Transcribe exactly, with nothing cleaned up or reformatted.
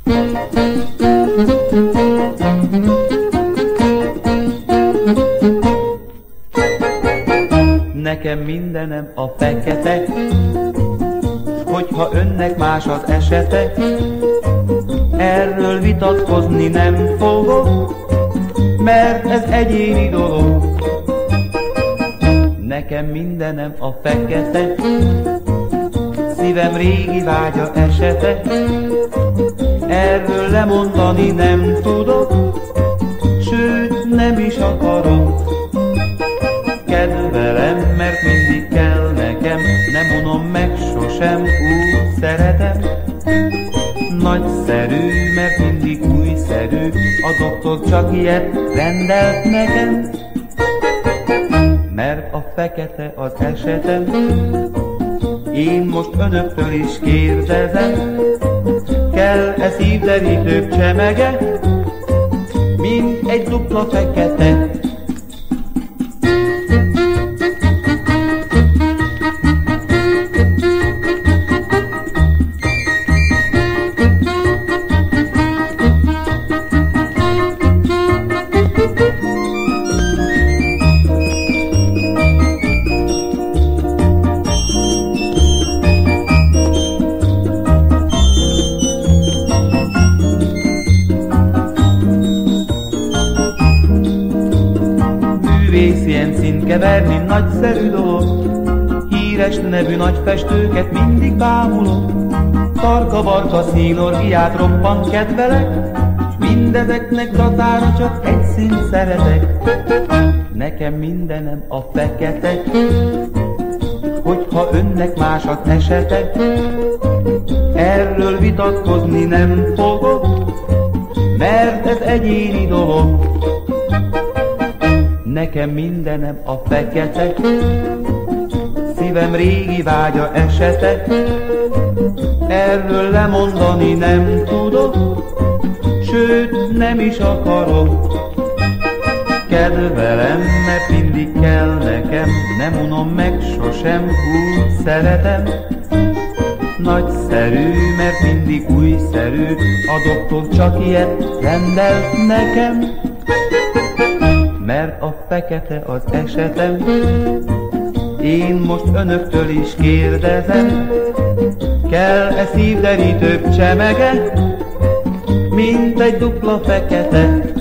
Nekem mindenem a fekete, hogyha önnek más az esete, erről vitatkozni nem fogok, mert ez egyéni dolog. Nekem mindenem a fekete, szívem régi vágya esete, erről lemondani nem tudok, sőt nem is akarok. Kedvelem, mert mindig kell nekem, nem unom meg sosem, úgy szeretem. Nagyszerű, mert mindig újszerű, a doktor csak ilyet rendelt nekem. Mert a fekete az esetem, én most önöktől is kérdezem, kell-e szívderítőbb csemege, mint egy dupla fekete? Művész ilyen színt keverni nagyszerű dolog, híres nevű nagy festőket mindig bámulok. Tarka-barka színorgiát roppant kedvelek, s mindezeknek datára csak egy színt szeretek. Nekem mindenem a fekete, hogyha önnek más az esete, erről vitatkozni nem fogok, mert ez egyéni dolog. Nekem mindenem a fekete, szívem régi vágya esete, erről lemondani nem tudok, sőt nem is akarok. Kedvelem, mert mindig kell nekem, nem unom meg sosem, úgy szeretem. Nagyszerű, mert mindig újszerű, a doktor csak ilyet rendelt nekem. Mert a fekete az esetem, én most önöktől is kérdezem, kell-e szívderítőbb csemege, mint egy dupla fekete?